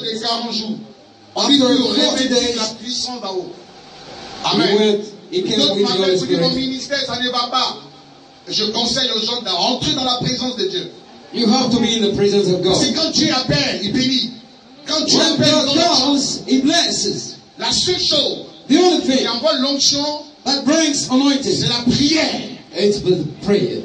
les 40 jours, on dit que réveille la puissance d'en haut. Amen. D'autres m'appellent pour dire mon ministère, ça ne va pas. Je conseille aux gens d'entrer dans la présence de Dieu. You have to be in the presence of God. C'est quand Dieu appelle, il bénit. Quand Dieu When appelle, God calls, He blesses. la seule chose The only qui thing envoie l'onction, that brings anointing, c'est la prière. it's with prayer.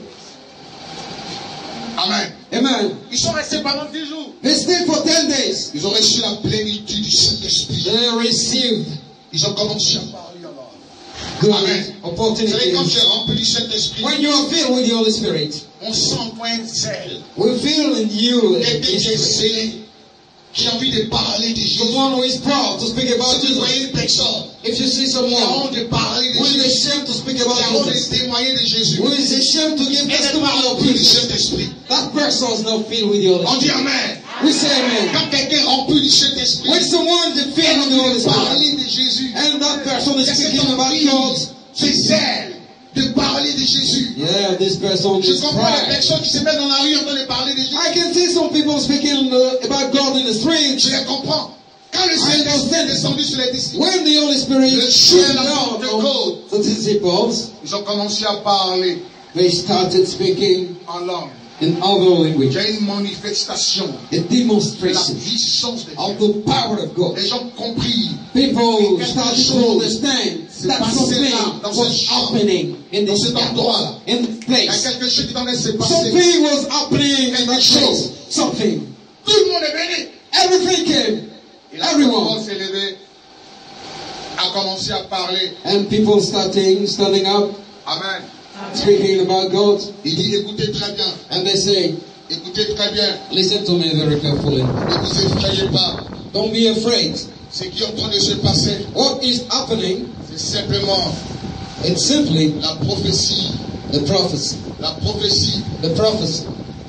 Amen. Amen. Ils sont restés pendant 10 jours. They stayed for 10 days. Ils ont reçu la plénitude du Saint-Esprit. They received Ils ont commencé à parler alors. good Amen. Vous savez, quand tu opportunities. es rempli du Saint-Esprit, When you are filled with the Holy Spirit, on sent un point de zèle. we feel in you Quelqu'un qui est zélé, qui a envie de parler de Jésus. the one who is proud to speak about Si vous voyez Jesus. une personne If you see qui a someone honte de parler de who is Jésus, ashamed to speak qui a about honte Jesus, de témoigner de Jésus, who is ashamed to give elle n'est testimony pas of remplie du Jesus, Saint-Esprit. that person is not filled with the Holy On dit Spirit. Amen. We say amen. Quand quelqu'un est rempli du Saint-Esprit, When someone is filled with the Holy elle Spirit, parler de Jésus, and that person is c'est cette speaking about envie, God, ce zèle de parler de Jésus. yeah, this person Je is comprends les pride. personnes qui se mettent dans la rue en train de parler de Jésus. I can see some people speaking about God in the Je streets. les comprends. Quand le Saint-Esprit est descendu sur les disciples, When the Holy Spirit Le came ciel down a porté on the disciples, ils ont commencé à parler they started speaking en langue. in other Il language. y a une manifestation A de la demonstration puissance de of Dieu. the power of God. Les gens ont compris. People started to understand C'est that passé something là, dans was ce champ, happening in dans this cet endroit-là. in Il this y a place. quelque chose qui est en train de se passer. Something was happening in that Quelque chose. place. Something. Tout le monde est venu. Everything came. Et là, Everyone. tout le monde s'est levé, a commencé à parler. And people standing up, Amen. speaking about God. Il dit, écoutez très bien. And they say, Écoutez très bien. listen to me very carefully. Ne vous effrayez pas. Don't be afraid. Ce qui est en train de se passer, What is happening? c'est simplement It's simply la prophétie. the prophecy. La prophétie The prophecy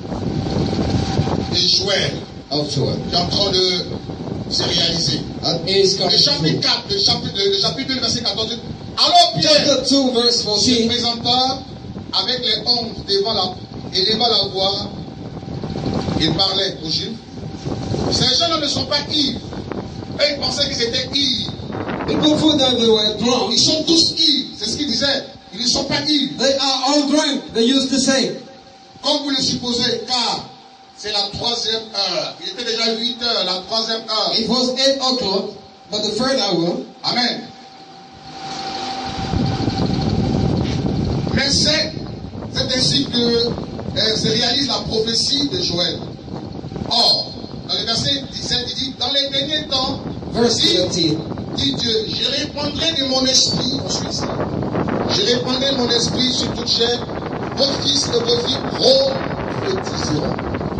de Joël of Joel. qui est en train de se réaliser. That is Le coming chapitre true. 4, le chapitre 2, le verset 14. dit, alors Pierre Chapter 2, verse se 14. présenta avec les 11 devant la voix. Il parlait aux Juifs. Ces gens ne sont pas ivres. Eux, ils pensaient qu'ils étaient ivres. People thought that they were drunk. Ils sont tous ivres. C'est ce qu'ils disaient. Ils ne sont pas ivres. They are all drunk. They used to say. Comme vous le supposez, car c'est la 3e heure. Il était déjà 8 heures, la 3e heure. It was 8 o'clock, but the third hour. Amen. Mais c'est ainsi que se réalise la prophétie de Joël. Or, dans le verset 17, il dit, dans les derniers temps, Verse 17. dit Dieu, je répandrai de mon esprit, ensuite ça, je répandrai mon esprit sur toute chair, vos fils et vos filles prophétiseront.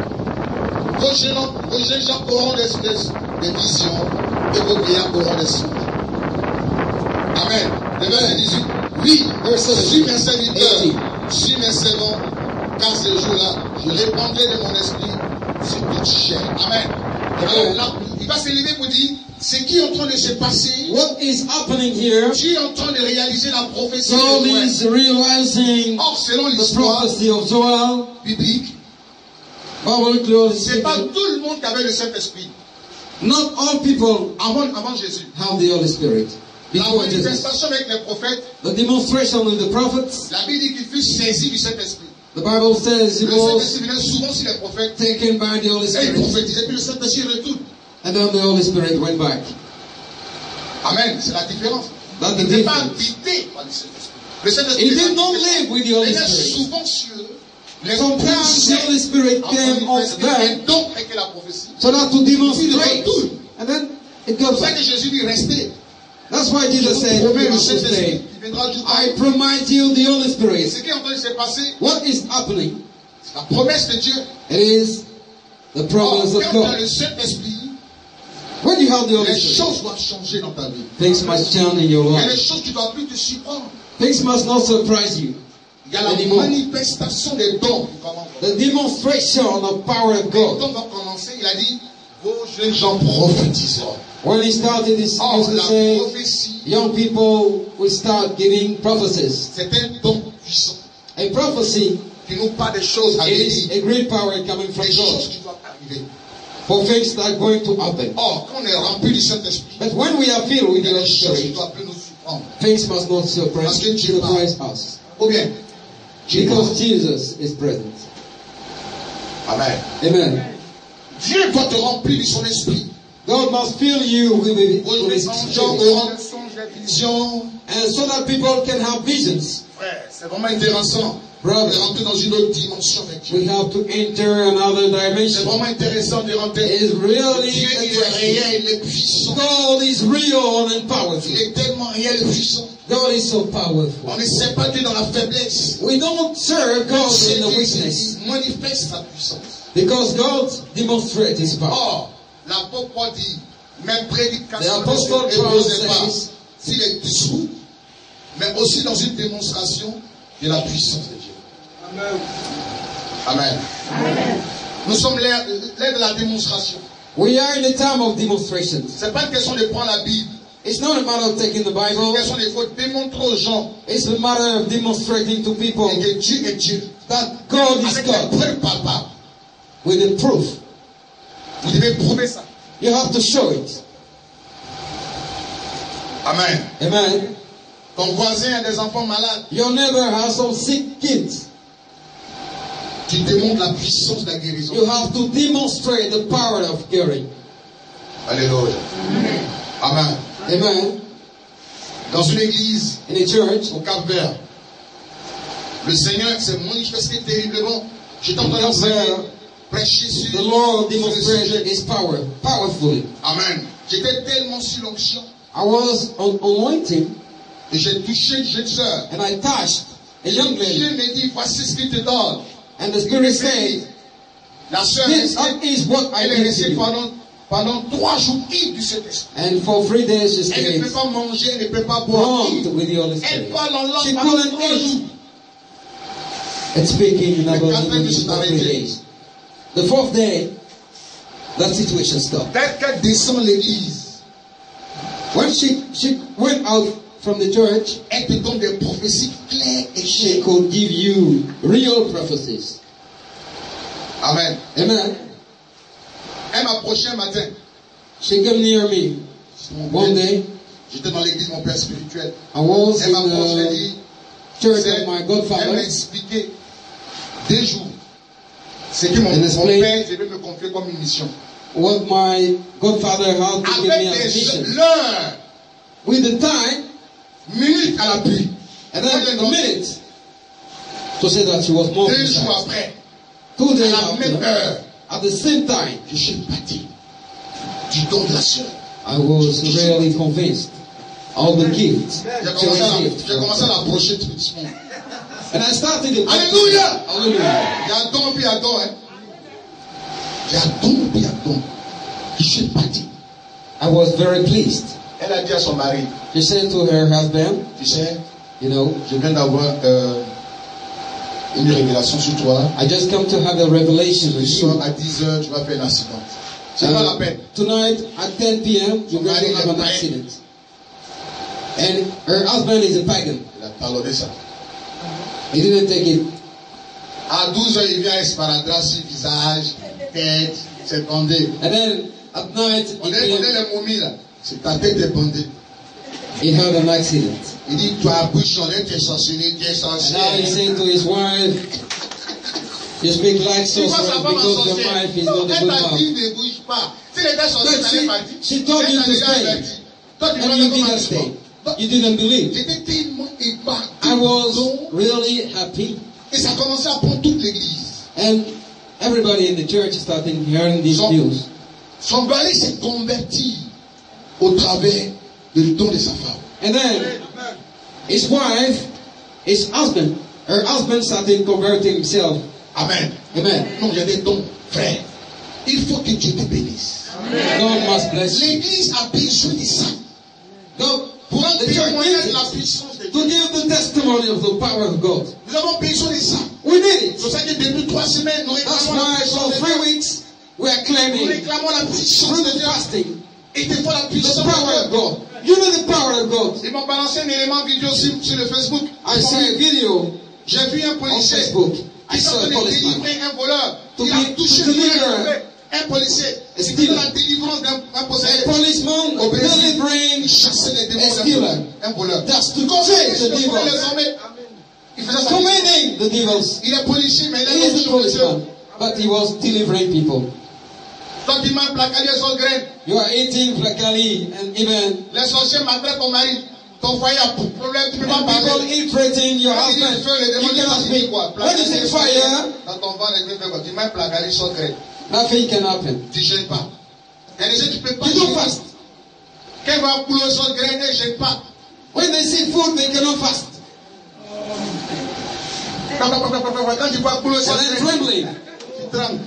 Vos jeunes gens auront des visions et vos vieillards auront des songes. Amen. Le verset 18, oui, suis mes serviteurs, suis mes servants, car ce jour-là, je répandrai de mon esprit sur toute chair. Amen. Alors là, il va s'élever pour dire, ce qui est en train de se passer, What is happening here? tu es en train de réaliser la prophétie God de Joël. is realizing Or, selon the l'histoire prophecy of Joel. biblique, Biblically c'est pas speaking, tout le monde qui avait le Saint-Esprit not all people avant Jésus. have the Holy Spirit. La Before Jesus. manifestation avec les prophètes, The demonstration of the prophets, la Bible dit qu'il fut saisi du Saint-Esprit. the Bible says Le it was Saint-Esprit venait souvent sur les prophètes taken by the Holy et il Spirit. prophétisait, puis le Saint-Esprit retourne. And then the Holy Spirit went back. Amen, c'est la différence. That's the Il n'était pas difference. habité par le Saint-Esprit. Le Saint-Esprit He did not live with the Holy il était Spirit. souvent sur les Sometimes the Holy Spirit came up there donc avec la prophétie. so that to Puis il demonstrate. retourne. And then it C'est goes pour ça back. que Jésus dit restez. That's why Je Jesus vous said, promets you le have to Saint-Esprit stay. qui viendra du I temps. promise you the Holy Ce Spirit. qui est en train de se passer, What is happening? la promesse de Dieu. It is the promise Or, of quand tu as God. le Saint-Esprit, When you have the Holy les Spirit, choses doivent changer dans ta vie. things must change in your Il y a des life. choses qui ne doivent plus te surprendre. Things must not surprise you. Il y a la Anymore. manifestation des dons qui commence. The demonstration of power of Les God. dons vont commencer. Il a dit, vos jeunes gens prophétiseront. When he started, he used Or, to la say, prophétie, young people will start giving prophecies. c'est un don puissant A prophecy qui nous parle des choses à is venir, a great power coming from des choses God. qui doivent arriver. for things that are going to happen. Or, quand on est rempli du Saint-Esprit, But when we are filled with the les Holy choses ne Spirit, doivent plus nous surprendre. things must not Parce surprise que Dieu us. Ou bien, Because Jesus is present. Amen. Amen. Dieu doit te remplir de son esprit. God must fill you with the Holy Gens Spirit. auront des visions. And so that people can have visions. Frère, c'est vraiment intéressant. De Brother, rentrer dans une autre dimension avec Dieu. we have to enter another C'est dimension. vraiment intéressant de rentrer. It is really Dieu, il est interesting. réel, il est puissant. God is real and Il powerful. est tellement réel et puissant. God is so powerful. On ne sert pas Dieu dans la faiblesse. We don't serve God C'est in the qu'il weakness. manifeste sa puissance. Because God demonstrates His power. Or, l'apôtre Paul dit, même The prédication Apostle ne Paul reposait pas says, s'il est dissous, mais aussi dans une démonstration de la puissance de Dieu. Amen. Amen. Nous sommes l'ère de la démonstration. we are in a time of demonstrations. C'est pas une question de prendre la Bible. It's not a matter of taking the C'est une Bible. question de faut démontrer aux gens It's a matter of demonstrating to people que Dieu est Dieu. that God is Avec les God preuves palpables. with the proof. Vous devez prouver ça. You have to show it. Amen. Amen. Ton voisin a des enfants malades. Your neighbor has some sick kids. Tu démontres la puissance de la guérison. You have to demonstrate the power of caring. Alléluia. Amen. Amen. Dans une église In a church, au Cap-Vert, le Seigneur s'est manifesté terriblement. J'étais en train d'enseigner, prêcher sur the Lord sur le demonstrated sujet. His power powerfully. Amen. J'étais tellement sur l'onction I was on anointing et j'ai touché une jeune sœur. and I touched a young Dieu lady. me dit, voici ce qu'il te donne. And the Spirit said, La sœur this is what I elle est give to restée you. pendant 3 jours ivre du Saint-Esprit. And for 3 days she Elle ne stayed peut pas manger, elle ne peut pas boire. prompt with the Holy Elle Spirit. parle en langue She pendant couldn't 3 jours. eat and speaking in about Quatre English minutes for 3 arrêtées. days. The 4th day, that situation stopped. Dès qu'elle descend l'église, When she went out from the church, elle te donne des prophéties claires et she claires. could give you real prophecies. Amen. Amen. Elle m'approchait un matin. She came near me one day. J'étais dans l'église, mon père spirituel. I was Elle m'approche, elle in dit, the church c'est- of my elle godfather. m'a expliqué 2 jours. C'est que mon And explain- père, je vais me confier comme une mission. What my godfather had to give me Avec as a mission. l'heure, With the time, minute à l'appui. and then the minute, to say that she was more 2 jours precise. après, 2 à days la même after, heure, at the same time, je suis parti. Tu donnes la sœur. I was really convinced of the gift J'ai she received. commencé à l'approcher tout doucement. And I started the Alléluia! Hallelujah. Il y a don puis il y a don, hein. Il y a don puis il y a don. Je suis parti. I was very pleased. Elle a dit à son mari, She said to her husband, tu sais, you know, je viens d'avoir une révélation sur toi. I just come to have a revelation Ce with soir you. à 10h, tu vas faire un accident. C'est pas la peine. Tonight at 10 p.m., you're going to have an accident. And her husband is a pagan. Il a talonné ça. He didn't take it. À 12h, il vient esparadrap sur le visage, tête, c'est bandé. And then at night, On est les momies là. C'est ta tête est bandée. he had an accident. Il dit, toi, bouche, on est tes sorciers, tes And now he sorciers. said to his wife, you speak like Tu vois, sorcerer sa femme en because your sorcier. wife is not a Elle good t'a mouth. dit, ne bouge pas. Si elle était sorcière, But t'allais pas dire. she told you to stay. Toi, tu And vas you le didn't comment stay. You didn't believe. J'étais tellement épargné. I was really happy. Et ça a commencé à prendre toute l'église. And everybody in the church started hearing these news. Son mari s'est converti au travers du don de sa femme. And then his wife, her husband started converting himself. Amen. Amen. Non, il y a des dons, frère. Il faut que Dieu te bénisse. God must bless you. L'église a besoin de ça. God, Pour the church témoigner needs de la it. puissance de To Dieu. give the testimony of the power of God. Nous avons besoin de ça. We need C'est pour it. ça que depuis 3 semaines, nous That's réclamons la why for puissance de 3 Dieu. weeks we are Nous claiming réclamons la puissance through de the Dieu. fasting Et des fois la the puissance power de of Dieu. God. You know the power of God. Ils m'ont balancé un élément vidéo sur le Facebook. I saw a video J'ai vu un on policier Facebook. qui I est en saw train a de policeman délivrer un voleur. to Il a touché deliver Un policier, c'est la délivrance d'un possédé. A policeman delivering Chasser les démons a stealer. un voleur. That's to chase the devils. Il faisait ça. Commanding the devils. Il est policier, mais il He est is a policeman, but he was delivering people. Toi qui manges placali et sauce graine. You are eating flakali and even Les sorciers maltraitent ton mari. Ton foyer a problème, tu ne peux pas and people parler. infiltrating your Quand il dit husband. le feu, les démons You cannot disent speak. quoi? When you say fire, Dans ton ventre, il fait quoi? Tu manges placali, sauce graine. nothing can happen. Tu ne gênes pas. Il y a des gens qui ne peuvent pas You don't gêner. fast. Quand il va couler sauce graine, ne gêne pas. When they see food, they cannot fast. Quand tu vois couler And sauce then graine, trembling. tu trembles.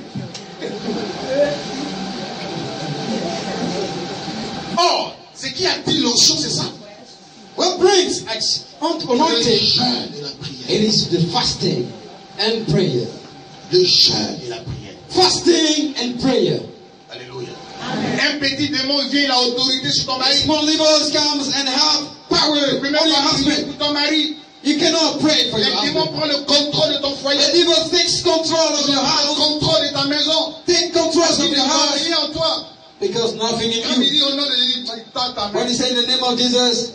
Or, ce qui attire l'onction, c'est ça. What brings Le anointing? jeûne et la prière. It is the fasting and prayer. Le jeûne et la prière. Fasting and prayer. Alléluia. Un petit démon vient, il a autorité sur ton mari. Small devils comes and have power Tu peux on même your pas prier husband. pour ton mari. You cannot pray for Le your démon husband. prend le contrôle de ton The foyer. devil takes control of Il your prend le house. contrôle de ta maison. Take control Parce of qu'il your ne house rien en toi. because nothing Quand in il you. dit au nom de Jésus, il tend ta main. When you say in the name of Jesus,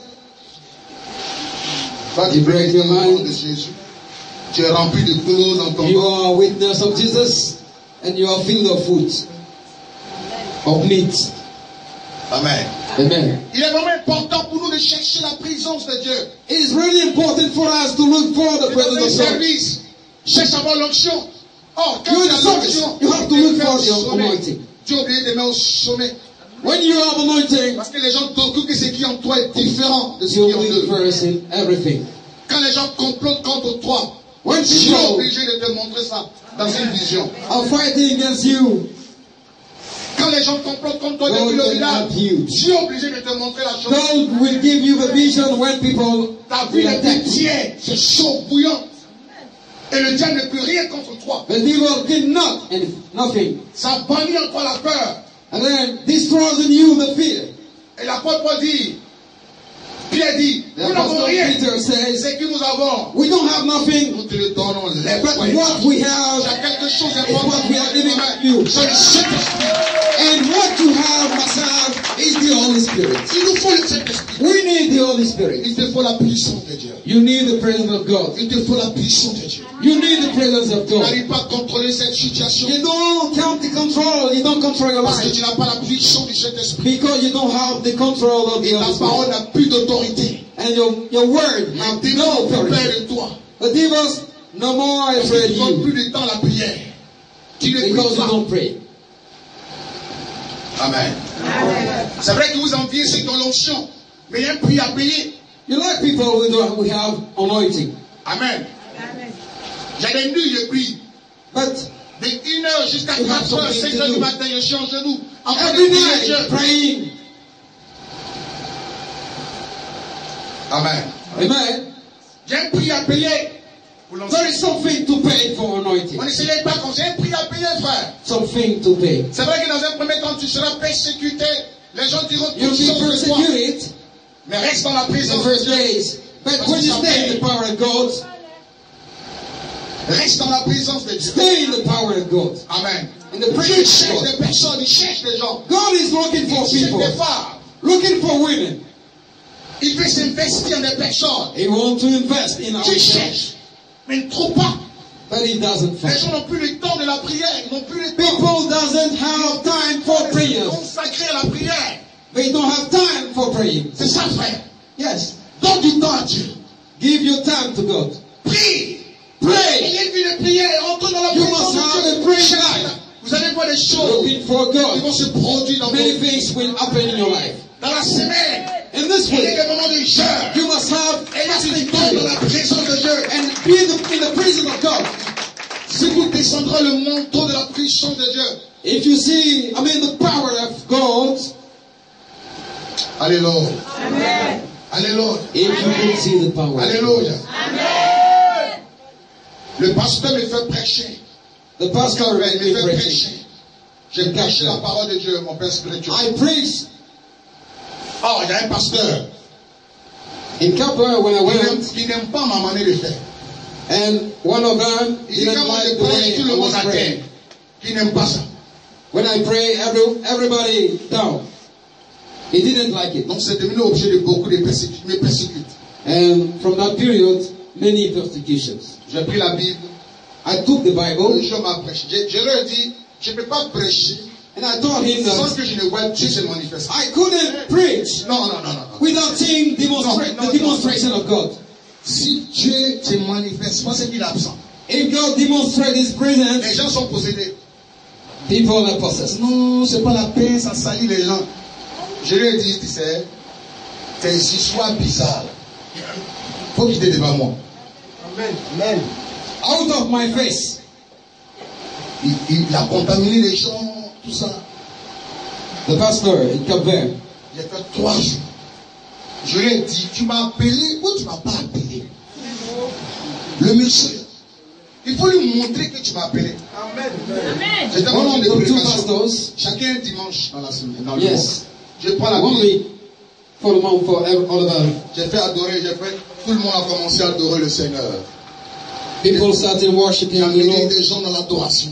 Toi, you break your au nom de mind. Jésus. Tu es rempli de clous dans ton You ventre. are a witness of Jesus and you are filled of food, of meat. Amen. Amen. Il est vraiment important pour nous de chercher la présence de Dieu. It is really important for us to look for the Dans un presence of God. service, cherche à avoir l'onction. Oh, quand You tu in as the service, l'onction, you have to tu look fais for au the sommet. anointing. Tu as oublié de mettre au sommet. When you have anointing, Parce que les gens t'occupent que ce qui est en toi est différent de ce qui you est en will eux. be first in everything. Quand les gens complotent contre toi, When Dieu est people obligé de te montrer ça dans une vision. are fighting against you, Quand les gens complotent contre toi depuis God le will village, help you. Dieu est obligé de te montrer la chose. God will give you the vision when people Ta vie will est attack you. tiède, c'est chaud, bouillant. Et le diable ne peut rien contre toi. The devil did not and nothing. Ça bannit en toi la peur. And then destroys in you the fear. Et l'apôtre Paul dit, Pierre dit, The nous n'avons Apostle rien. Peter says, C'est que nous avons. we don't have nothing, Nous te le donnons, but lève-toi. what we Il y have a quelque chose is d'important. what we are giving you. C'est le Saint-Esprit. And what you have must have is the Holy Spirit. Il nous faut le Saint-Esprit. We need the Holy Spirit. Il te faut la puissance de Dieu. You need the presence of God. Il te faut la puissance de Dieu. You need the presence of Tu God. n'arrives pas à contrôler cette situation You don't count the control. You don't control your parce que life tu n'as pas la puissance du Saint-Esprit. because you don't have the control of Et the ta Holy parole Spirit. n'a plus d'autorité. And your word Le has démon no ne peut authority. peur de toi. The devils no more Parce afraid que tu of ne you plus de temps à la prière. Tu ne pries because you pas. don't pray. Amen. C'est vrai que vous enviez ceux qui ont l'onction. Mais il y a un prix à payer. You like people who have anointing, Amen. J'ai des nuits, je prie. but De 1h jusqu'à You have 4h, something 5h to du do. matin, je suis en genoux. En train de every prier night Dieu. praying. Amen. Amen. J'ai un prix à payer pour l'onction. There is something to pay for anointing. On ne se lève pas comme j'ai un prix à payer, frère. Something to pay. C'est vrai que dans un premier temps, tu seras persécuté. Les gens diront You'll toutes be choses de toi. persecuted Mais reste dans la the présence de first Dieu. days. But when you stay in the power of God, Reste dans la présence de Dieu. stay in the power of God. Amen. In the Dieu presence of cherche God. des personnes, il cherche des gens. God is looking for Il cherche people, des femmes. looking for women. Il veut s'investir en des personnes. He wants to invest in Dieu ourselves, cherche. Mais il ne trouve pas. but he doesn't Les find. gens n'ont plus le temps de la prière. Ils n'ont plus le temps. People doesn't have time for prayers. Consacrer à la prière. They don't have time for praying. C'est ça, frère. Yes. Donne du temps à Dieu. Give your time to God. Prie. Pray. Ayez une vie de prière. Entre dans la You présence must have de a Dieu. prayer life. Vous allez voir des choses Looking for qui God. vont se produire dans Many votre vie. things will happen in your life. Dans la semaine, In this il y a way, des moments de jeûne. you must have Et là, tu fasting tombes dans period la présence de Dieu. and be in the presence of God. Si vous descendrez le manteau de la puissance de Dieu. If you see, the power of God, Alléluia. Alléluia. if you could see the power. Alléluia. Le pasteur me fait prêcher. The pastor Il read me me fait preaching. prêcher. Je prêche la parole de Dieu, mon Père spirituel. I preached Oh, il y a un pasteur in Kappa when I went, qui n'aime pas ma manière de faire. and one of them Il dit didn't quand moi like je the prêche, way tout I le monde was à terre. praying. Qui n'aime pas ça. When I pray, everybody down. He didn't like it. Donc c'est devenu objet de beaucoup de persécutions. And from that period, many persecutions. J'ai pris la Bible. I took the Bible. Je m'ai prêché. Je leur ai dit, je ne peux pas prêcher. And I told him sans that que je ne vois Dieu se manifester. I couldn't preach Non. without seeing the demonstration of God. Si Dieu se manifeste, pas c'est qu'il est absent. If God demonstrates His presence, Les gens sont possédés. people are possessed. Non, c'est pas la peine, ça salit les gens. Je lui ai dit, tu sais, tes histoires bizarres. Faut quitter devant moi. Amen. Out of my face. Il a contaminé les gens, tout ça. The pastor in Cap-Vert. J'ai fait 3 jours. Je lui ai dit, tu m'as appelé ou tu m'as pas appelé? Le monsieur, il faut lui montrer que tu m'as appelé. Amen. J'étais en train de prédication. Chacun dimanche dans la semaine. Dans le mois. Je prends la Bible. J'ai fait adorer, tout le monde a commencé à adorer le Seigneur. People started worshiping the Il y a Lord. des gens dans l'adoration.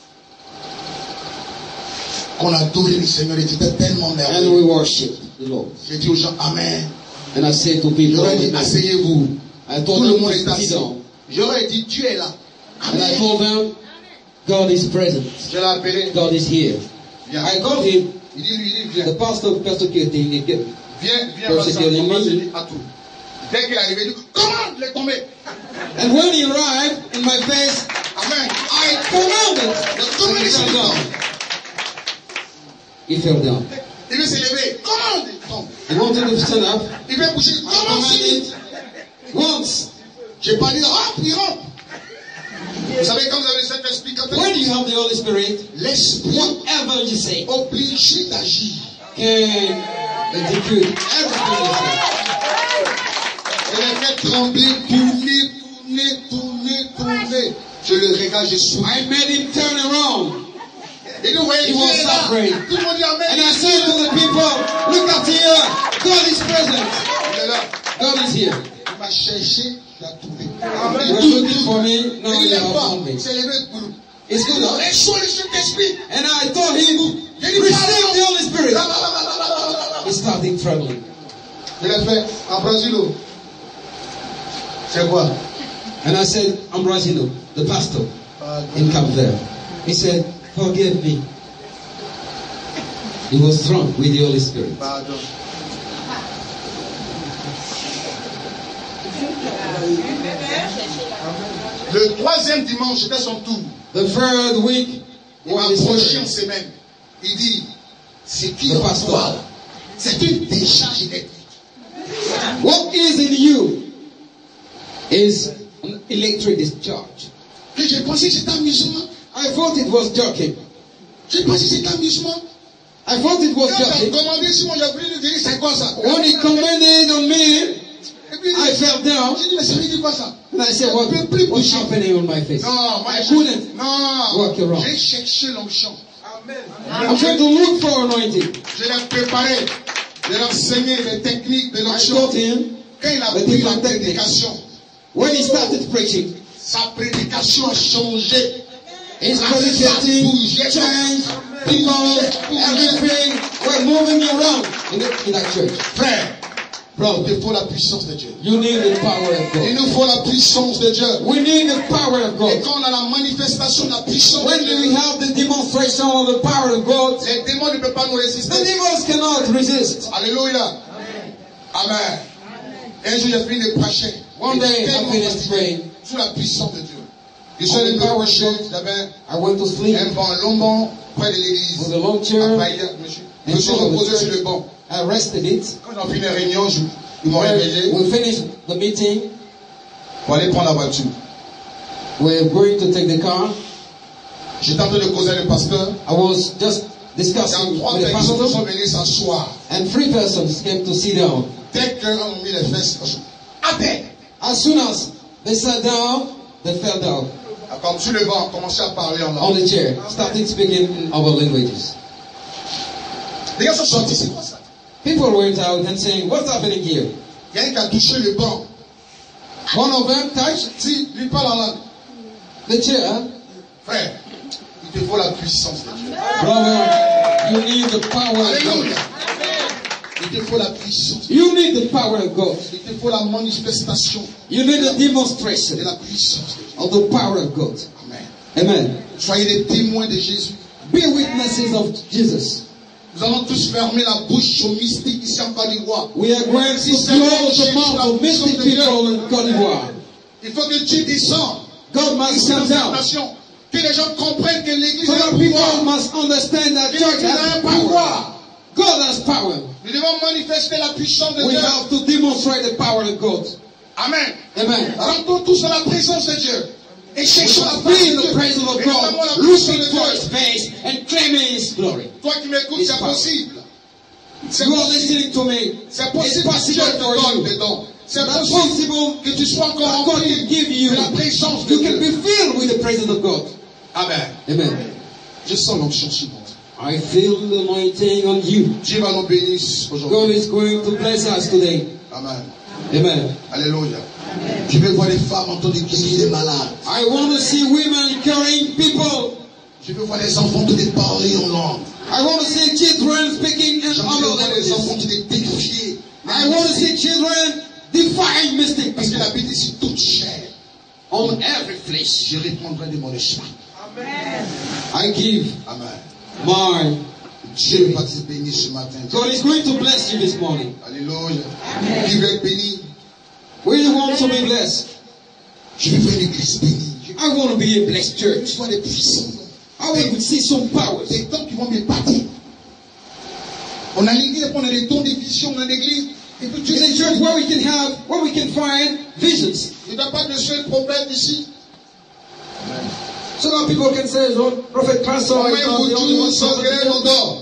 On a adoré le Seigneur, il était tellement merveilleux. And we worship the Lord. J'ai dit aux gens, Amen. And I said to people, J'aurais dit, asseyez-vous. Tout le monde est assis. down. J'aurais dit, Dieu est là. And I told them, God is present. Je l'ai appelé. God is here. Viens. I called him. Il dit, viens. The pastor persecuting me. Viens, à tout. Dès qu'il est arrivé, il dit, commande, il est tombé. And when he arrived in my face, Amen. I commanded. Commande, He fell down. He fell down. Il veut se lever. Commande, il tombe. He wanted to stand up. Il veut bouger. I Commande. commanded once. J'ai pas dit, hop, il rentre. Vous savez, quand vous avez cet esprit, quand When you have the Holy Spirit, l'esprit whatever you say obligé d'agir. can execute everything you say. Je l'ai fait trembler, tourner. Je le regarde, je souris. I made him turn around. Et nous voyons, He was Dieu est là. suffering. Tout le monde dit Amen. And I said to the people, look at here. God is present. Il est là. God is here. Il m'a cherché, je l'ai trouvé. You were looking for me. No, Il you n'est have pas. found me. Il s'est levé pour nous. It's good. Huh? Reçois le Saint-Esprit. And I told him, receive the Holy Spirit. He started trembling. Je l'ai fait en Brésil. C'est quoi? And I said, Ambrosino, the pastor in Camp there. He said, forgive me. He was drunk with the Holy Spirit. Pardon. Le 3e dimanche, c'était son tour. The third week, Il m'a approché en semaine. Il dit, c'est qui le pasteur? C'est une décharge électrique. What is in you is an electric discharge. Et j'ai pensé que c'était amusement. I thought it was joking. J'ai pensé que c'était amusement. I thought it was Quand il a joking. commandé sur moi, j'ai voulu lui dire, c'est quoi ça? When he commanded on me, Et puis, I fell down. j'ai dit, mais ça veut dire quoi ça? And I said, what's happening on my face? Non, moi, I couldn't walk non, around. j'ai cherché l'onction. I'm trying to look for anointing. Je l'ai préparé. Je l'ai enseigné les techniques de I l'onction. taught him Quand il a the pris la different techniques. prédication, When he started preaching, sa prédication a changé. his predicating changed. People, everything were moving around in that church. Frère, bro, il faut la puissance de Dieu. You need the power of Il God. nous faut la puissance de Dieu. We need the power of Et God. quand on a la manifestation de la puissance When de we Dieu, have the demonstration of the power of God, les démons ne peuvent pas nous the résister. demons cannot resist. Alléluia. Amen. Un jour, j'ai fini de prêcher. One day, J'étais I tellement finished fatigué praying. sous la puissance de Dieu. Je suis On allé the me power coucher. of God. J'avais I went to sleep un banc, long banc près de l'église. with a long chair. Après, je me suis reposé sur le banc. I rested it. Quand j'ai fini la réunion, ils m'ont réveillé We finished the meeting. pour aller prendre la voiture. We're going to take the car. J'étais en train de causer avec le pasteur. I was just Il y discussing a 3 with the personnes qui sont pastor, venues s'asseoir. and 3 persons came to sit down. Dès qu'ils ont mis les fesses, à peine. As soon as they sat down, they fell down Comme sur le banc, on commençait à parler en on langue. the chair, started speaking in our languages. Les gars sont sortis, c'est quoi ça? People went out and saying, what's happening here? Il y a un qui a touché le banc. One of them touched Si, lui parle en langue. the chair. Frère, Il te faut la puissance de Dieu. Brother, you need the power of Alléluia. God. Il te faut la puissance. You need the power of God. Il te faut la manifestation You need the de demonstration la puissance de Dieu. of the power of God. Amen. Amen. Soyez les témoins de Jésus. Be witnesses of Jesus. Nous allons tous fermer la bouche aux mystiques ici en Côte d'Ivoire. We are going to close the mouth of mystic people in Côte d'Ivoire. Il faut que Dieu descende. God must come down. Que les gens comprennent que l'Église So a that un people pouvoir. must understand that church has power. God has power. Nous devons manifester la puissance de We Dieu. have to demonstrate the power of God. Amen. Amen. Rentrons tous à la présence de Dieu. Et We cherchons la shall face be in de the Dieu. presence of Et notamment God, la puissance looking de for Dieu. His face and claiming His glory. Toi qui m'écoutes, His c'est power. possible. C'est You are possible. listening to me. C'est It's possible que Dieu possible te for donne you. des dons. C'est That's possible possible que tu sois encore that God rempli can give you. de la présence de You can Dieu. be filled with the presence of God. Amen. Amen. Je sens l'onction sur moi. I feel the anointing on you. Dieu va nous bénir God aujourd'hui. is going to bless us today. Amen. Amen. Alléluia. Je vais voir les femmes en train de guérir les malades. I want to see women carrying people. Je veux voir les enfants te parler en langue. I want to see children speaking in Je veux other voir les enfants languages. te défier. I want to see children defying mystic Parce que people la Bible dit toute chair. on every flesh. Je répondrai de mon esprit. I give Amen. my. Dieu va te bénir ce matin. God is going to bless you this morning. Alléluia. Qui veut être béni? We want to be blessed. Je veux voir une église bénie. I want to be a blessed Je veux church. voir des puissants. I want to see some powers. Des dons qui vont me battre. On a l'église, on a des dons des visions dans l'église. Et puis Dieu It's a church where we can find visions. il n'y a pas de seul problème ici. So that people can say, oh, Prophet Pastor, Comment is not the only vous one tous s'engrainer en dehors?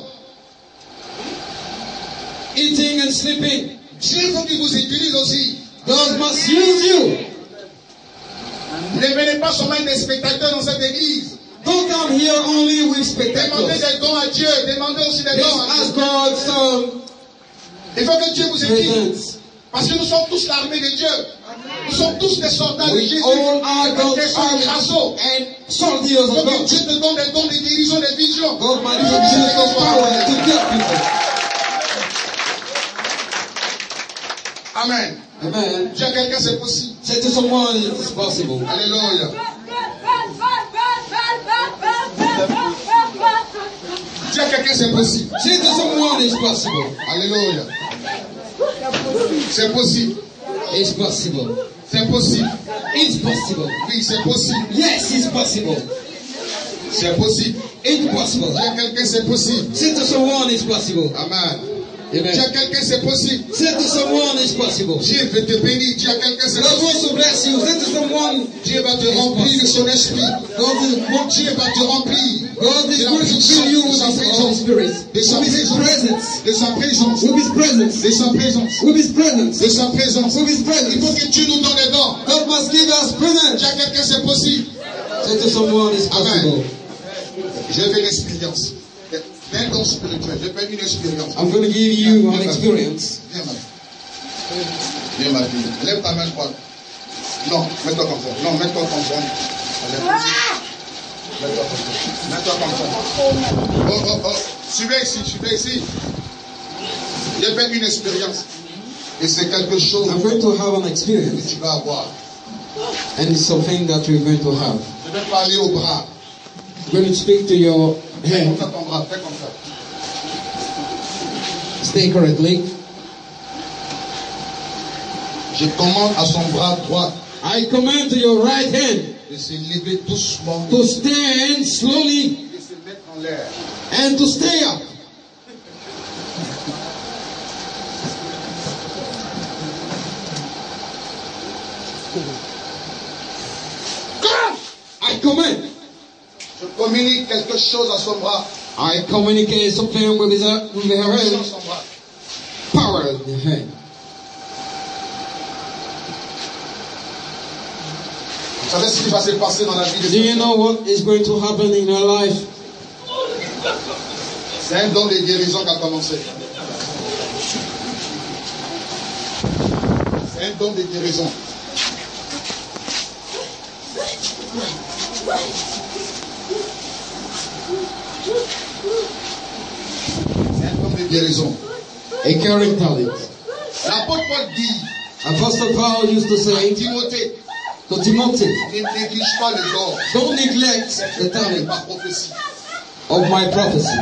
eating and sleeping. Dieu faut qu'il vous utilise aussi. God must use you. Ne venez pas seulement des spectateurs dans cette église. Don't come here only with Demandez spectacles. des dons à Dieu. Demandez aussi des Let's dons à ask Dieu. God some Il faut que Dieu vous utilise. presents. Parce que nous sommes tous l'armée de Dieu. Nous sommes tous des soldats de We Jésus. all are Des God's soldats. and soldiers Il of faut que God. Dieu te donne des dons de guérison, des visions. God might give you the power to get people. Amen. Amen. Dis à quelqu'un c'est possible. Say to someone, it's possible. Alléluia. Dis à quelqu'un c'est possible. Say to someone, it's possible. Alléluia. C'est possible. It's possible. C'est possible. It's possible. Oui, c'est possible. Yes, it's possible. C'est possible. It's possible. Dis à quelqu'un c'est possible. Say to someone, it's possible. Amen. Amen. Dis à quelqu'un c'est possible. Say to someone, it's possible. Dieu veut te bénir. Dis à quelqu'un c'est God possible. wants to bless you. Say to someone, Dieu va te remplir de son esprit. Mon Dieu va te remplir. God is going to fill you with His Holy Spirit, De sa with His presence, De sa présence. with His presence, De sa présence. with His presence, De sa présence. with His Il faut presence. que Dieu nous donne des dons. God must give us presence. Dis à quelqu'un c'est possible. Say to someone, it's possible. J'ai fait l'expérience. D'un don spirituel. J'ai fait une expérience. I'm going to give you an experience. Viens ma fille. Viens ma fille. Lève ta main droite. Non, mets-toi comme ça. Non, mets-toi comme ça. Mets-toi comme ça. Mets-toi comme ça. Oh, oh, oh. Suivez ici, suivez ici. J'ai fait une expérience. Et c'est quelque chose I'm going to have an que experience, tu vas avoir. and it's something that you're going to have. Je vais parler au bras. I'm going to speak to your Fais comme hand. ça ton bras. Fais comme ça. Stay correctly. Je commande à son bras droit I command to your right hand de se lever doucement to stand slowly et de se mettre en l'air. and to stay up. I command. Je communique quelque chose à son bras. I communicate something with her Dans hand. son bras. Power in the hand. Vous savez ce qui va se passer dans la vie de Do you cette know what is going to happen in her life? C'est un don de guérison qui a commencé. C'est un don de guérison. C'est un homme de guérison. A carrying talent. L'apôtre Paul dit Apostle Paul used to à say Timothée, to Timothy, ne néglige pas le don don't neglect the de talent ma prophétie. of my prophecy.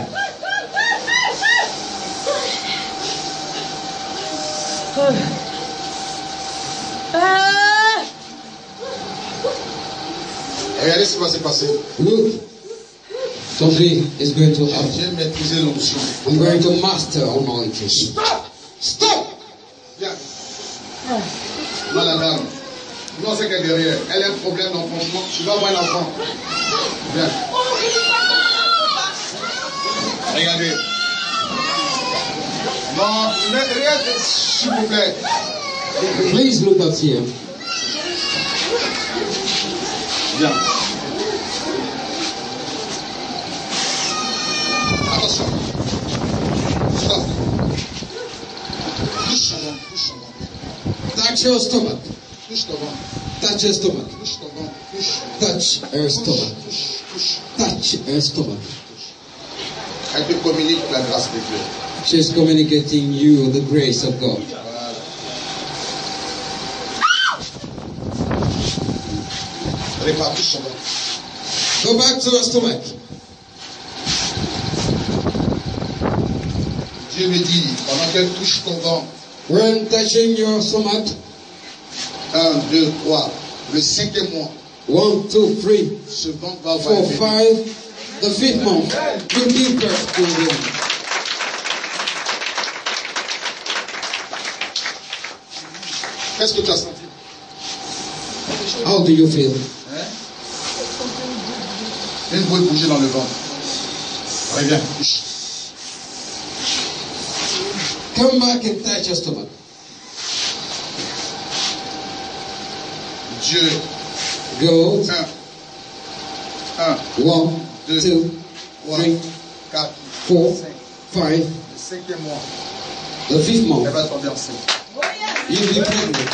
Regardez ce qui va se passer. Look, somebody is going to happen. J'ai maîtrisé l'onction. I'm going to master anointing. Stop! Stop! Viens. Non, la dame. Non, c'est qu'elle est derrière. Elle a un problème d'enfantement. Tu vas voir l'enfant. Viens. Regardez. Non, regardez, s'il vous plaît. Please look at here. Viens. Attention. Stop. Touche ton ventre, touche ton ventre. Touch your stomach. Touche ton ventre. Touch your stomach. Touche ton ventre. Touche. Touch her stomach. Touche. Touche. Touch her stomach. Elle te communique la grâce de Dieu. She's communicating you the grace of God. Répare, touche ton ventre. Go back to her stomach. Dieu me dit, pendant qu'elle touche ton ventre, When touching your stomach, 1, 2, 3, le 5e mois, 1, 2, 3, ce ventre va avoir 4, 5, the 5th month, you give birth to him. Qu'est-ce que tu as senti? How do you feel? Hein? Une boule bouger dans le ventre. Reviens, touche. Come back and touch your stomach. Dieu. Go. 1, 1, 2, 3, 3, 4, 4, 5, 5. Le 5e mois, the 5th elle month, va tomber enceinte. you'll be pregnant.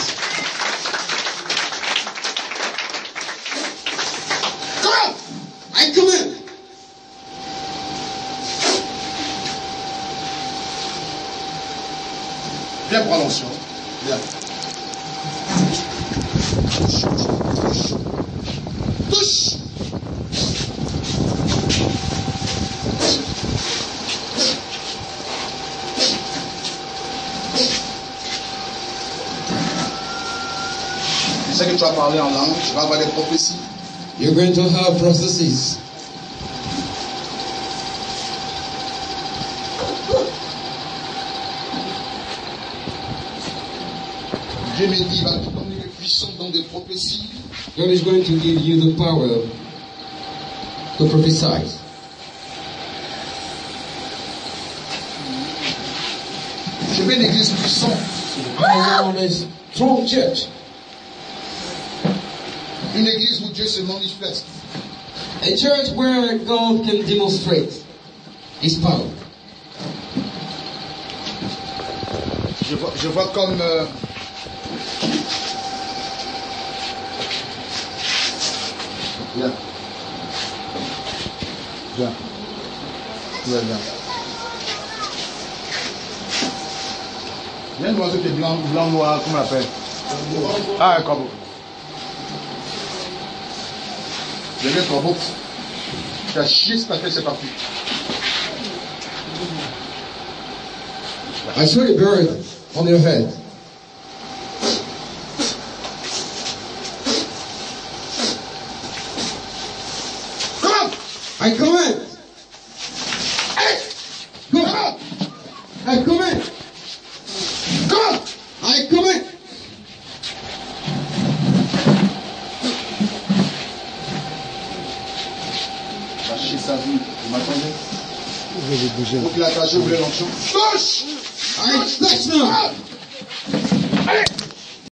Come! I come in. Viens prendre l'onction. Viens. Touche. Touche. Touche. Je sais que tu vas parler en langue, tu vas avoir des prophéties. You're going to have processes. Dieu me dit, il va te donner le puissant don de prophétie. God is going to give you the power to prophesy. Je veux une église puissante. I want a strong church. Une église où Dieu se manifeste. A church where God can demonstrate His power. Je vois comme viens. Viens. Viens. Viens voir ce qui est blanc, noir, comment on l'appelle? Ah, un corbeau. J'ai vu un corbeau. Tu as chié ce papier, c'est parti. I saw a bird on your head. Come on! I come in. Hey! Go. Come on! I come in. Come on! I come in. Va chier sa vie. Vous m'attendez? Je vais bouger. Faut qu'il a cagé, vous voulez l'onction. Touche! I touch now. Allez!